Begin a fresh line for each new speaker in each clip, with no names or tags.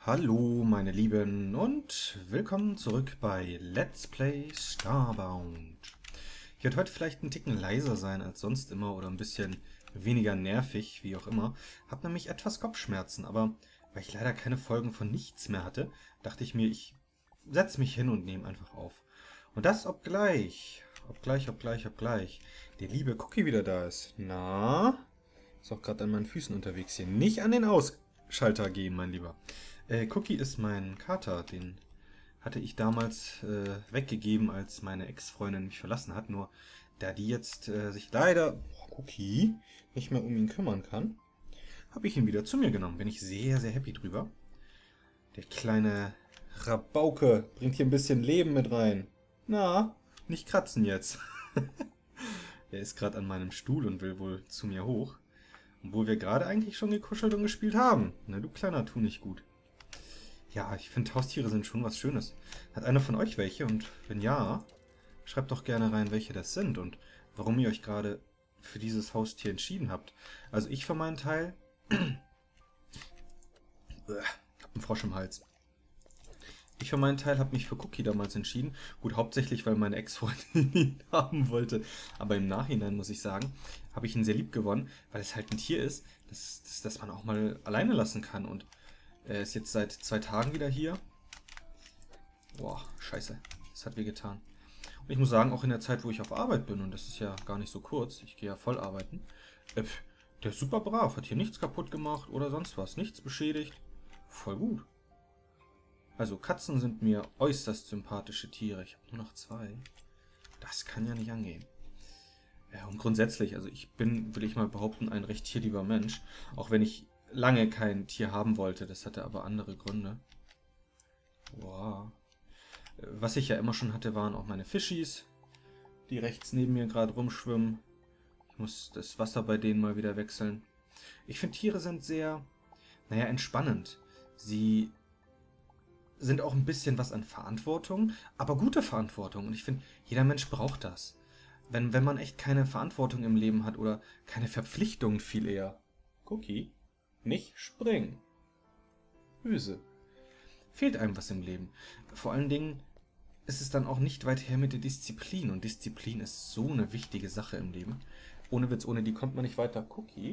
Hallo meine Lieben und willkommen zurück bei Let's Play Starbound. Ich werde heute vielleicht einen Ticken leiser sein als sonst immer oder ein bisschen weniger nervig, wie auch immer. Hab nämlich etwas Kopfschmerzen, aber weil ich leider keine Folgen von nichts mehr hatte, dachte ich mir, ich setze mich hin und nehme einfach auf. Und das obgleich der liebe Cookie wieder da ist. Na? Ist auch gerade an meinen Füßen unterwegs hier. Nicht an den Ausschalter gehen, mein Lieber. Cookie ist mein Kater, den hatte ich damals weggegeben, als meine Ex-Freundin mich verlassen hat. Nur da die jetzt sich leider, Cookie, nicht mehr um ihn kümmern kann, habe ich ihn wieder zu mir genommen. Bin ich sehr, sehr happy drüber. Der kleine Rabauke bringt hier ein bisschen Leben mit rein. Na, nicht kratzen jetzt. Er ist gerade an meinem Stuhl und will wohl zu mir hoch. Obwohl wir gerade eigentlich schon gekuschelt und gespielt haben. Na, du kleiner, tu nicht gut. Ja, ich finde Haustiere sind schon was Schönes. Hat einer von euch welche? Und wenn ja, schreibt doch gerne rein, welche das sind und warum ihr euch gerade für dieses Haustier entschieden habt. Also ich für meinen Teil hab einen Frosch im Hals. Ich für meinen Teil habe mich für Cookie damals entschieden. Gut, hauptsächlich, weil meine Ex-Freundin ihn haben wollte. Aber im Nachhinein, muss ich sagen, habe ich ihn sehr lieb gewonnen, weil es halt ein Tier ist, das man auch mal alleine lassen kann. Und er ist jetzt seit 2 Tagen wieder hier. Boah, scheiße. Das hat wehgetan. Und ich muss sagen, auch in der Zeit, wo ich auf Arbeit bin, und das ist ja gar nicht so kurz, ich gehe ja voll arbeiten, der ist super brav, hat hier nichts kaputt gemacht oder sonst was, nichts beschädigt. Voll gut. Also Katzen sind mir äußerst sympathische Tiere. Ich habe nur noch 2. Das kann ja nicht angehen. Ja, und grundsätzlich, also ich bin, will ich mal behaupten, ein recht tierlieber Mensch. Auch wenn ich lange kein Tier haben wollte. Das hatte aber andere Gründe. Wow. Was ich ja immer schon hatte, waren auch meine Fischis, die rechts neben mir gerade rumschwimmen. Ich muss das Wasser bei denen mal wieder wechseln. Ich finde, Tiere sind sehr, naja, entspannend. Sie sind auch ein bisschen was an Verantwortung, aber gute Verantwortung. Und ich finde, jeder Mensch braucht das. Wenn man echt keine Verantwortung im Leben hat oder keine Verpflichtungen viel eher. Cookie, nicht springen. Böse. Fehlt einem was im Leben. Vor allen Dingen ist es dann auch nicht weit her mit der Disziplin. Und Disziplin ist so eine wichtige Sache im Leben. Ohne Witz, ohne die kommt man nicht weiter. Cookie.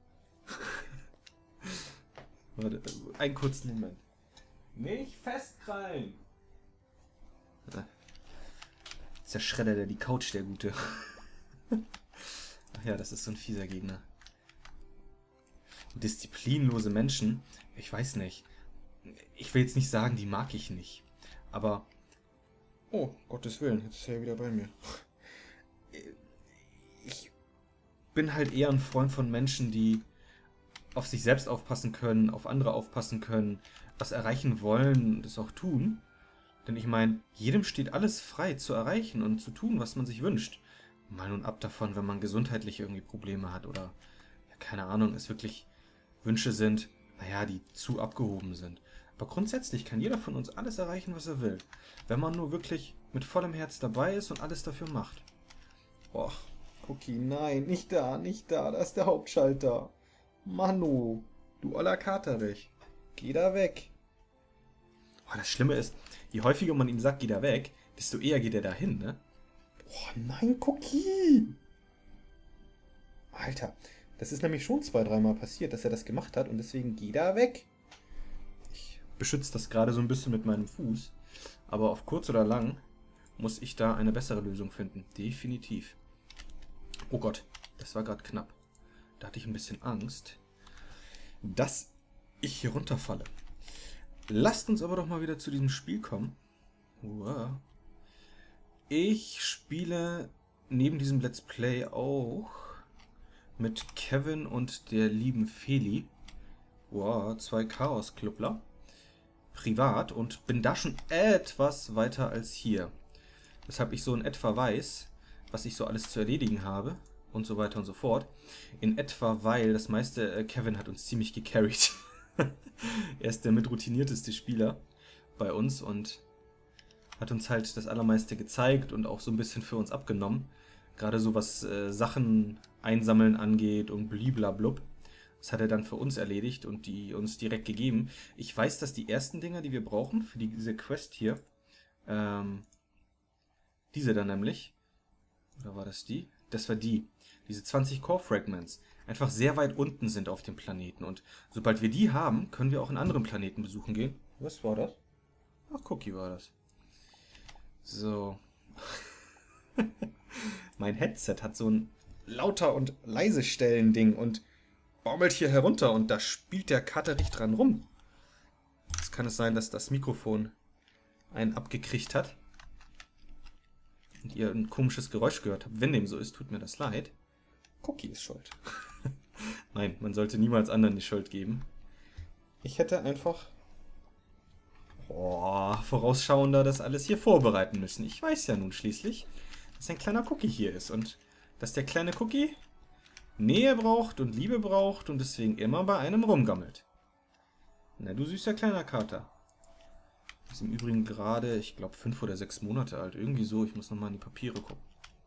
Warte, einen kurzen Moment. Nicht festkrallen! Das ist der Schredder, der die Couch, der Gute. Ach ja, das ist so ein fieser Gegner. Und disziplinlose Menschen, ich weiß nicht. Ich will jetzt nicht sagen, die mag ich nicht. Aber... Oh, Gottes Willen, jetzt ist er wieder bei mir. Ich bin halt eher ein Freund von Menschen, die auf sich selbst aufpassen können, auf andere aufpassen können, was erreichen wollen und es auch tun. Denn ich meine, jedem steht alles frei zu erreichen und zu tun, was man sich wünscht. Mal nun ab davon, wenn man gesundheitlich irgendwie Probleme hat oder, ja, keine Ahnung, es wirklich Wünsche sind, naja, die zu abgehoben sind. Aber grundsätzlich kann jeder von uns alles erreichen, was er will. Wenn man nur wirklich mit vollem Herz dabei ist und alles dafür macht. Oh, Cookie, nein, nicht da, da ist der Hauptschalter. Manu, du oller Katerich, geh da weg. Oh, das Schlimme ist, je häufiger man ihm sagt, geh da weg, desto eher geht er da hin, ne? Oh nein, Cookie! Alter, das ist nämlich schon 2, 3 Mal passiert, dass er das gemacht hat und deswegen geh da weg. Ich beschütze das gerade so ein bisschen mit meinem Fuß, aber auf kurz oder lang muss ich da eine bessere Lösung finden. Definitiv. Oh Gott, das war gerade knapp. Da hatte ich ein bisschen Angst, dass ich hier runterfalle. Lasst uns aber doch mal wieder zu diesem Spiel kommen. Wow. Ich spiele neben diesem Let's Play auch mit Kevin und der lieben Feli. Wow, 2 Chaos-Clubler. Privat und bin da schon etwas weiter als hier. Weshalb ich so in etwa weiß, was ich so alles zu erledigen habe. Und so weiter und so fort. In etwa, weil das meiste, Kevin hat uns ziemlich gecarried. Er ist der mitroutinierteste Spieler bei uns und hat uns halt das Allermeiste gezeigt und auch so ein bisschen für uns abgenommen. Gerade so was Sachen einsammeln angeht und bliblablub. Das hat er dann für uns erledigt und die uns direkt gegeben. Ich weiß, dass die ersten Dinger, die wir brauchen für diese Quest hier, diese dann nämlich, oder war das die? Das war die. Diese 20 Core Fragments einfach sehr weit unten sind auf dem Planeten. Und sobald wir die haben, können wir auch einen anderen Planeten besuchen gehen. Was war das? Ach, Cookie war das. So. Mein Headset hat so ein lauter und leise Stellen-Ding und baumelt hier herunter und da spielt der Katerich dran rum. Jetzt kann es sein, dass das Mikrofon einen abgekriegt hat und ihr ein komisches Geräusch gehört habt. Wenn dem so ist, tut mir das leid. Cookie ist schuld. Nein, man sollte niemals anderen die Schuld geben. Ich hätte einfach vorausschauender das alles hier vorbereiten müssen. Ich weiß ja nun schließlich, dass ein kleiner Cookie hier ist und dass der kleine Cookie Nähe braucht und Liebe braucht und deswegen immer bei einem rumgammelt. Na, du süßer kleiner Kater. Ist im Übrigen gerade, ich glaube, 5 oder 6 Monate alt. Irgendwie so, ich muss nochmal in die Papiere gucken.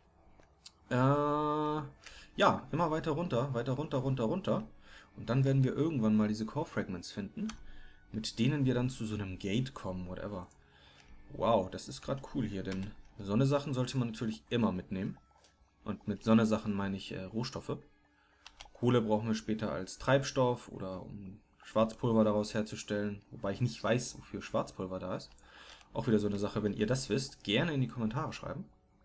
Ja, immer weiter runter, runter. Und dann werden wir irgendwann mal diese Core Fragments finden, mit denen wir dann zu so einem Gate kommen, whatever. Wow, das ist gerade cool hier, denn so eine Sachen sollte man natürlich immer mitnehmen. Und mit so eine Sachen meine ich Rohstoffe. Kohle brauchen wir später als Treibstoff oder um Schwarzpulver daraus herzustellen. Wobei ich nicht weiß, wofür Schwarzpulver da ist. Auch wieder so eine Sache, wenn ihr das wisst, gerne in die Kommentare schreiben.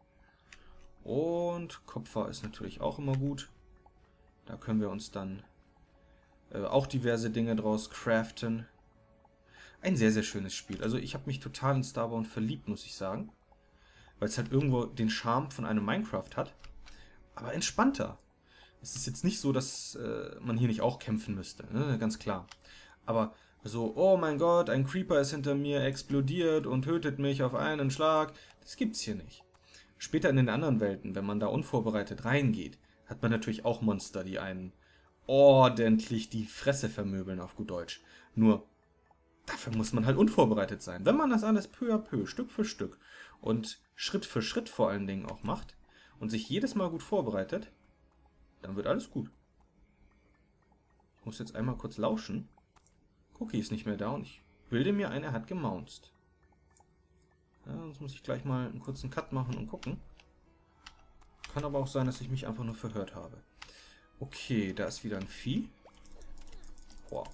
Und Kupfer ist natürlich auch immer gut. Da können wir uns dann auch diverse Dinge draus craften. Ein sehr, sehr schönes Spiel. Also ich habe mich total in Starbound verliebt, muss ich sagen. Weil es halt irgendwo den Charme von einem Minecraft hat. Aber entspannter. Es ist jetzt nicht so, dass man hier nicht auch kämpfen müsste, ne? Ganz klar. Aber so, oh mein Gott, ein Creeper ist hinter mir, explodiert und tötet mich auf einen Schlag. Das gibt's hier nicht. Später in den anderen Welten, wenn man da unvorbereitet reingeht, hat man natürlich auch Monster, die einen ordentlich die Fresse vermöbeln, auf gut Deutsch. Nur, dafür muss man halt unvorbereitet sein. Wenn man das alles peu à peu, Stück für Stück und Schritt für Schritt vor allen Dingen auch macht und sich jedes Mal gut vorbereitet, dann wird alles gut. Ich muss jetzt einmal kurz lauschen. Cookie ist nicht mehr da und ich bilde mir ein, er hat gemaunzt. Ja, sonst muss ich gleich mal einen kurzen Cut machen und gucken. Kann aber auch sein, dass ich mich einfach nur verhört habe. Okay, da ist wieder ein Vieh. Wow.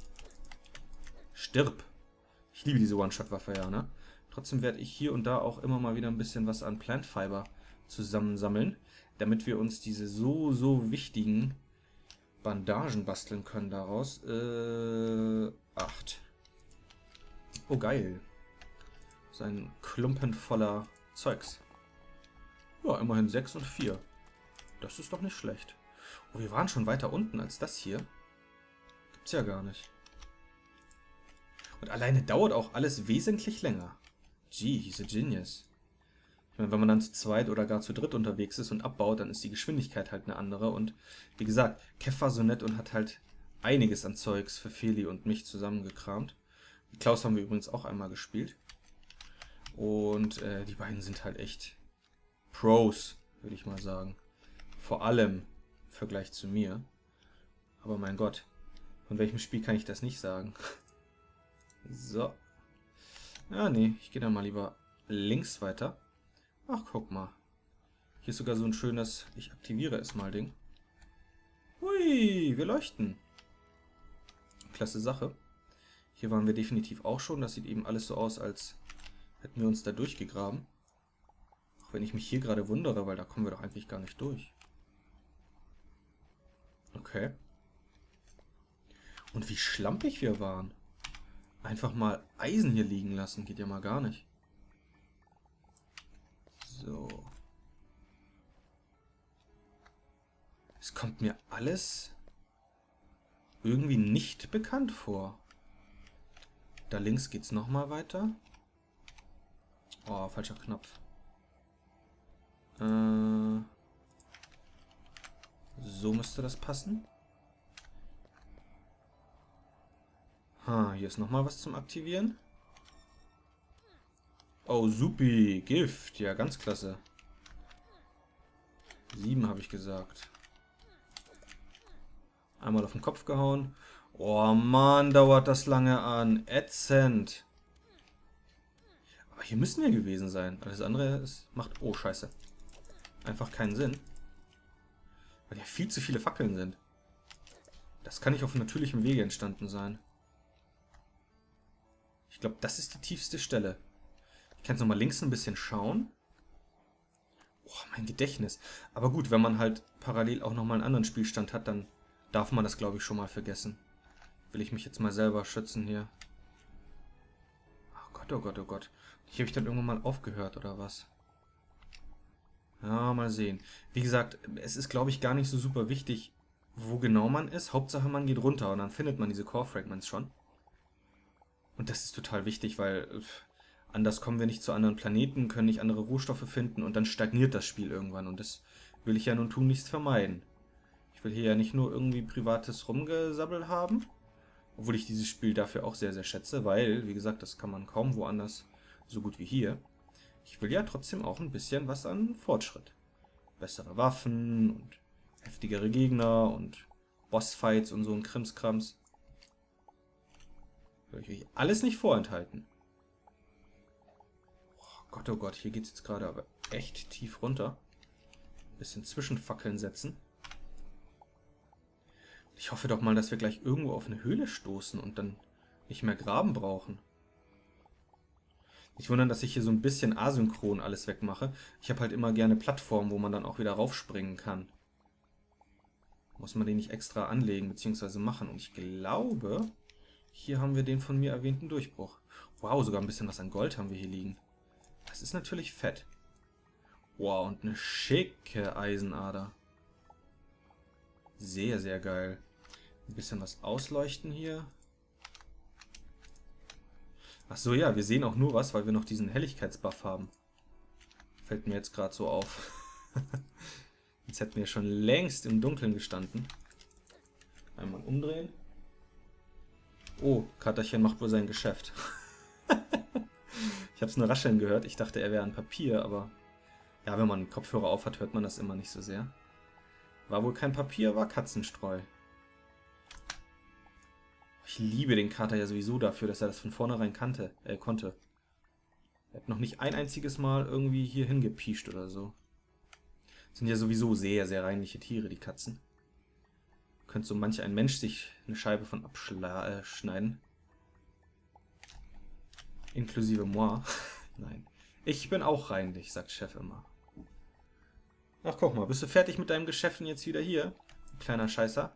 Stirb. Ich liebe diese One-Shot-Waffe, ja, ne? Trotzdem werde ich hier und da auch immer mal wieder ein bisschen was an Plant Fiber zusammensammeln, damit wir uns diese so wichtigen Bandagen basteln können daraus. 8. Oh, geil. So ein Klumpen voller Zeugs. Ja, immerhin 6 und 4. Das ist doch nicht schlecht. Oh, wir waren schon weiter unten als das hier. Gibt's ja gar nicht. Und alleine dauert auch alles wesentlich länger. Gee, he's a genius. Ich meine, wenn man dann zu zweit oder gar zu dritt unterwegs ist und abbaut, dann ist die Geschwindigkeit halt eine andere. Und wie gesagt, Kev war so nett und hat halt einiges an Zeugs für Feli und mich zusammengekramt. Mit Klaus haben wir übrigens auch einmal gespielt. Und die beiden sind halt echt Pros, würde ich mal sagen. Vor allem im Vergleich zu mir. Aber mein Gott, von welchem Spiel kann ich das nicht sagen? So. Ja, nee, ich gehe dann mal lieber links weiter. Ach, guck mal. Hier ist sogar so ein schönes, ich aktiviere es mal Ding. Hui, wir leuchten. Klasse Sache. Hier waren wir definitiv auch schon. Das sieht eben alles so aus, als hätten wir uns da durchgegraben. Auch wenn ich mich hier gerade wundere, weil da kommen wir doch eigentlich gar nicht durch. Okay. Und wie schlampig wir waren. Einfach mal Eisen hier liegen lassen, geht ja mal gar nicht. So. Es kommt mir alles irgendwie nicht bekannt vor. Da links geht's nochmal weiter. Oh, falscher Knopf. So müsste das passen. Hier ist nochmal was zum Aktivieren. Oh, supi. Gift. Ja, ganz klasse. 7 habe ich gesagt. Einmal auf den Kopf gehauen. Oh Mann, dauert das lange an. Ätzend. Aber hier müssen wir gewesen sein. Alles andere macht... Oh, scheiße. Einfach keinen Sinn. Weil ja viel zu viele Fackeln sind. Das kann nicht auf natürlichem Wege entstanden sein. Ich glaube, das ist die tiefste Stelle. Ich kann jetzt nochmal links ein bisschen schauen. Oh, mein Gedächtnis. Aber gut, wenn man halt parallel auch nochmal einen anderen Spielstand hat, dann darf man das, glaube ich, schon mal vergessen. Will ich mich jetzt mal selber schützen hier. Oh Gott, oh Gott, oh Gott. Hier habe ich dann irgendwann mal aufgehört, oder was? Ja, mal sehen. Wie gesagt, es ist, glaube ich, gar nicht so super wichtig, wo genau man ist. Hauptsache, man geht runter und dann findet man diese Core Fragments schon. Und das ist total wichtig, weil anders kommen wir nicht zu anderen Planeten, können nicht andere Rohstoffe finden und dann stagniert das Spiel irgendwann. Und das will ich ja nun tunlichst vermeiden. Ich will hier ja nicht nur irgendwie privates Rumgesabbel haben, obwohl ich dieses Spiel dafür auch sehr, sehr schätze, weil, wie gesagt, das kann man kaum woanders so gut wie hier. Ich will ja trotzdem auch ein bisschen was an Fortschritt. Bessere Waffen und heftigere Gegner und Bossfights und so ein Krimskrams. Will ich euch alles nicht vorenthalten. Oh Gott, hier geht es jetzt gerade aber echt tief runter. Ein bisschen Zwischenfackeln setzen. Ich hoffe doch mal, dass wir gleich irgendwo auf eine Höhle stoßen und dann nicht mehr graben brauchen. Nicht wundern, dass ich hier so ein bisschen asynchron alles wegmache. Ich habe halt immer gerne Plattformen, wo man dann auch wieder raufspringen kann. Muss man den nicht extra anlegen bzw. machen. Und ich glaube, hier haben wir den von mir erwähnten Durchbruch. Wow, sogar ein bisschen was an Gold haben wir hier liegen. Das ist natürlich fett. Wow, und eine schicke Eisenader. Sehr, sehr geil. Ein bisschen was ausleuchten hier. Ach so, ja, wir sehen auch nur was, weil wir noch diesen Helligkeitsbuff haben. Fällt mir jetzt gerade so auf. Jetzt hätten wir schon längst im Dunkeln gestanden. Einmal umdrehen. Oh, Katerchen macht wohl sein Geschäft. Ich habe es nur rascheln gehört. Ich dachte, er wäre ein Papier, aber ja, wenn man einen Kopfhörer auf hat, hört man das immer nicht so sehr. War wohl kein Papier, war Katzenstreu. Ich liebe den Kater ja sowieso dafür, dass er das von vornherein konnte. Er hat noch nicht ein einziges Mal irgendwie hier hingepiescht oder so. Sind ja sowieso sehr, sehr reinliche Tiere, die Katzen. Könnte so manch ein Mensch sich eine Scheibe von abschneiden. Inklusive moi. Nein. Ich bin auch reinlich, sagt Chef immer. Ach, guck mal, bist du fertig mit deinem Geschäften jetzt wieder hier? Kleiner Scheißer.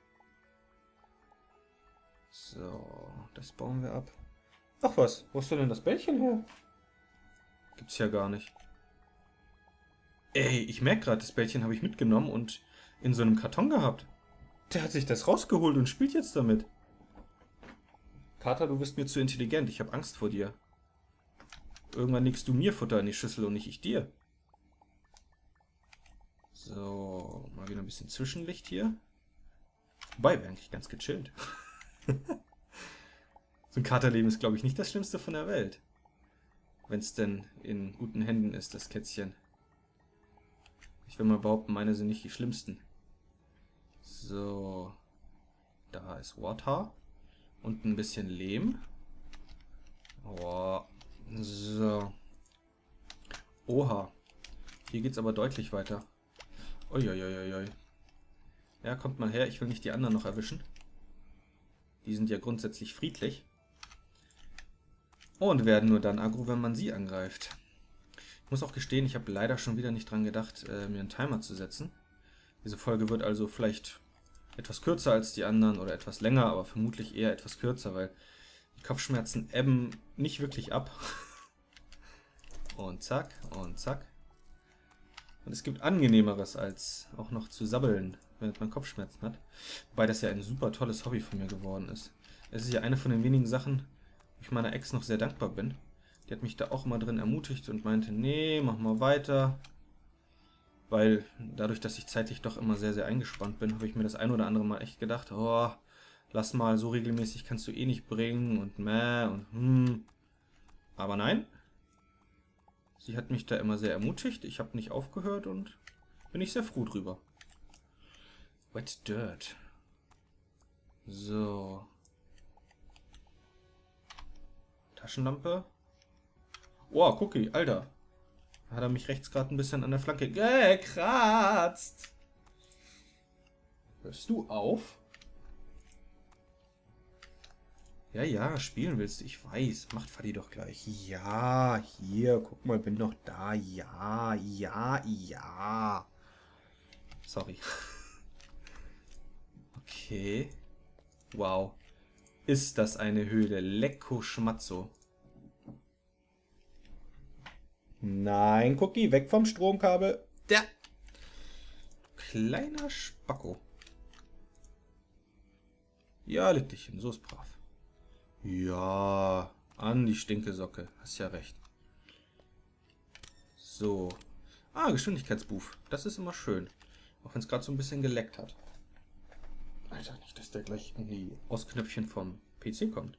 So, das bauen wir ab. Ach was, wo ist denn das Bällchen her? Gibt's ja gar nicht. Ey, ich merke gerade, das Bällchen habe ich mitgenommen und in so einem Karton gehabt. Der hat sich das rausgeholt und spielt jetzt damit. Kater, du bist mir zu intelligent. Ich habe Angst vor dir. Irgendwann legst du mir Futter in die Schüssel und nicht ich dir. So, mal wieder ein bisschen Zwischenlicht hier. Wobei, wäre eigentlich ganz gechillt. So ein Katerleben ist, glaube ich, nicht das Schlimmste von der Welt. Wenn es denn in guten Händen ist, das Kätzchen. Ich will mal behaupten, meine sind nicht die schlimmsten. So. Da ist Water. Und ein bisschen Lehm. Oh. So. Oha. Hier geht's aber deutlich weiter. Uiuiuiui. Ja, kommt mal her. Ich will nicht die anderen noch erwischen. Die sind ja grundsätzlich friedlich. Und werden nur dann aggro, wenn man sie angreift. Ich muss auch gestehen, ich habe leider schon wieder nicht dran gedacht, mir einen Timer zu setzen. Diese Folge wird also vielleicht etwas kürzer als die anderen oder etwas länger, aber vermutlich eher etwas kürzer, weil die Kopfschmerzen ebben nicht wirklich ab. Und zack, und zack. Und es gibt Angenehmeres, als auch noch zu sabbeln, wenn man Kopfschmerzen hat. Wobei das ja ein super tolles Hobby von mir geworden ist. Es ist ja eine von den wenigen Sachen, wo ich meiner Ex noch sehr dankbar bin. Die hat mich da auch immer drin ermutigt und meinte, nee, mach mal weiter. Weil dadurch, dass ich zeitlich doch immer sehr, sehr eingespannt bin, habe ich mir das ein oder andere Mal echt gedacht, oh, lass mal, so regelmäßig kannst du eh nicht bringen und meh und Aber nein, sie hat mich da immer sehr ermutigt, ich habe nicht aufgehört und bin ich sehr froh drüber. Wet Dirt. So. Taschenlampe. Oh, Cookie, Alter. Hat er mich rechts gerade ein bisschen an der Flanke gekratzt. Hörst du auf? Ja, ja, spielen willst du. Ich weiß. Macht Fadi doch gleich. Ja, hier, guck mal, bin doch da. Ja, ja, ja. Sorry. Okay. Wow. Ist das eine Höhle? Lecko Schmatzo. Nein, Cookie, weg vom Stromkabel. Der kleiner Spacko. Ja, leg dich hin, so ist brav. Ja, an die Stinkesocke. Hast ja recht. So. Ah, Geschwindigkeitsbuff. Das ist immer schön. Auch wenn es gerade so ein bisschen geleckt hat. Alter, nicht, dass der gleich an die Ausknöpfchen vom PC kommt.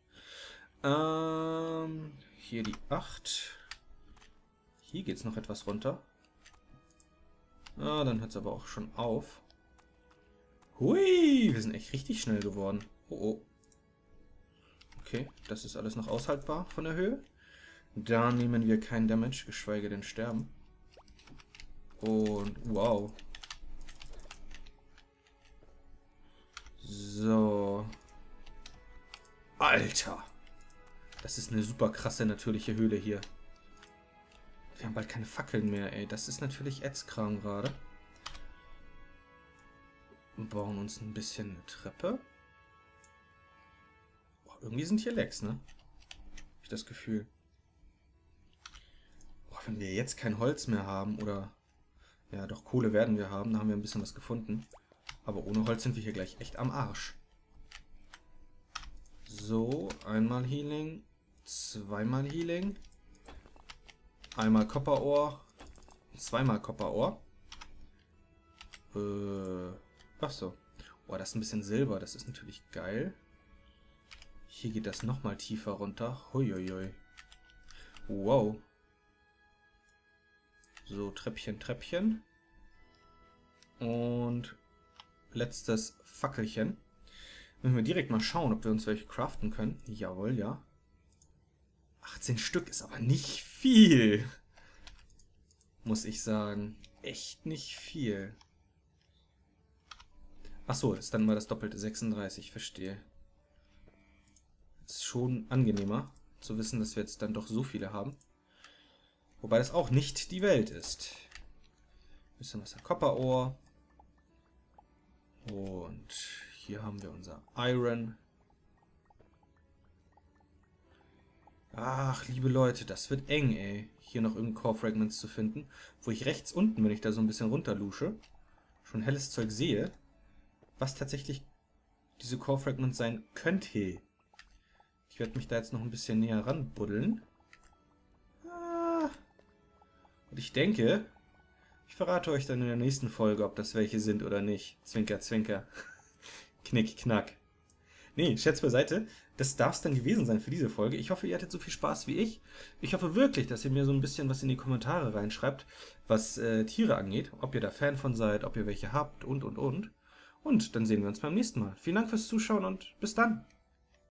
Hier die 8. Hier geht es noch etwas runter. Ah, dann hört es aber auch schon auf. Hui, wir sind echt richtig schnell geworden. Oh, oh. Okay, das ist alles noch aushaltbar von der Höhe. Da nehmen wir kein Damage, geschweige denn sterben. Und wow. So. Alter. Das ist eine super krasse natürliche Höhle hier. Wir haben bald keine Fackeln mehr, ey. Das ist natürlich Ätzkram gerade. Und bauen uns ein bisschen eine Treppe. Boah, irgendwie sind hier Lags, ne? Hab ich das Gefühl. Boah, wenn wir jetzt kein Holz mehr haben, oder... Ja, doch, Kohle werden wir haben. Da haben wir ein bisschen was gefunden. Aber ohne Holz sind wir hier gleich echt am Arsch. So, einmal Healing. Zweimal Healing. Einmal Copperohr. Zweimal Copperohr. Achso. Boah, das ist ein bisschen Silber. Das ist natürlich geil. Hier geht das nochmal tiefer runter. Huiuiui. Wow. So, Treppchen, Treppchen. Und letztes Fackelchen. Müssen wir direkt mal schauen, ob wir uns welche craften können. Jawohl, ja. 18 Stück ist aber nicht viel. Muss ich sagen. Echt nicht viel. Achso, ist dann mal das doppelte 36, verstehe. Ist schon angenehmer zu wissen, dass wir jetzt dann doch so viele haben. Wobei das auch nicht die Welt ist. Bisschen was Copperohr. Und hier haben wir unser Iron. Ach, liebe Leute, das wird eng, ey. Hier noch irgendein Core Fragments zu finden. Wo ich rechts unten, wenn ich da so ein bisschen runterlusche, schon helles Zeug sehe, was tatsächlich diese Core Fragments sein könnte. Ich werde mich da jetzt noch ein bisschen näher ranbuddeln. Und ich denke, ich verrate euch dann in der nächsten Folge, ob das welche sind oder nicht. Zwinker, zwinker. Knick, knack. Nee, Scherz beiseite. Das darf es dann gewesen sein für diese Folge. Ich hoffe, ihr hattet so viel Spaß wie ich. Ich hoffe wirklich, dass ihr mir so ein bisschen was in die Kommentare reinschreibt, was Tiere angeht. Ob ihr da Fan von seid, ob ihr welche habt und. Und dann sehen wir uns beim nächsten Mal. Vielen Dank fürs Zuschauen und bis dann.